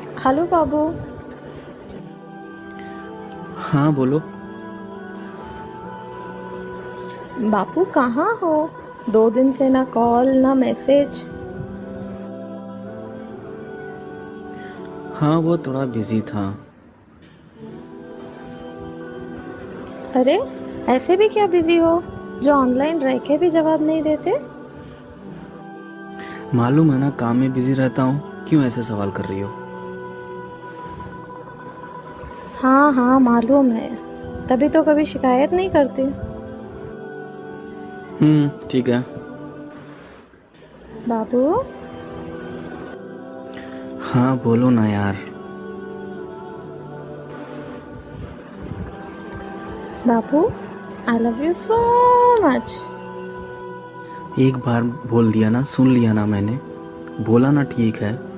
Hello बाबू। हाँ बोलो। बापू कहाँ हो? 2 दिन से ना कॉल ना मैसेज। हाँ वो थोड़ा बिजी था। अरे, ऐसे भी क्या बिजी हो जो ऑनलाइन रह के भी जवाब नहीं देते? मालूम है ना, काम में बिजी रहता हूँ। क्यों ऐसे सवाल कर रही हो? हाँ हाँ, मालूम है। तभी तो कभी शिकायत नहीं करते। ठीक है। बाबू। हाँ बोलो ना यार। बाबू, I love you so much. एक बार बोल दिया ना, सुन लिया ना मैंने। बोला ना ठीक है।